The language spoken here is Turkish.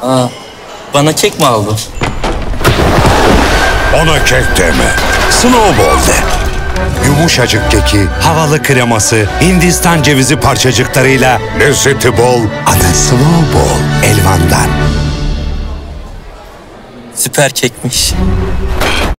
Aa, bana kek mi aldın? Ona kek deme. Snowball de. Yumuşacık keki, havalı kreması, Hindistan cevizi parçacıklarıyla lezzeti bol. Adı Snowball. Elvan'dan. Süper kekmiş.